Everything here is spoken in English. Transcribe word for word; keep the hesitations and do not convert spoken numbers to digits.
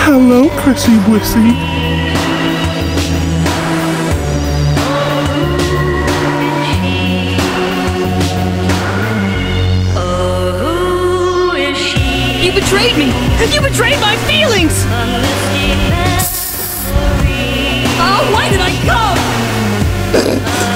Hello, Chrissy Wissy. You betrayed me! You betrayed my feelings! Oh, why did I come?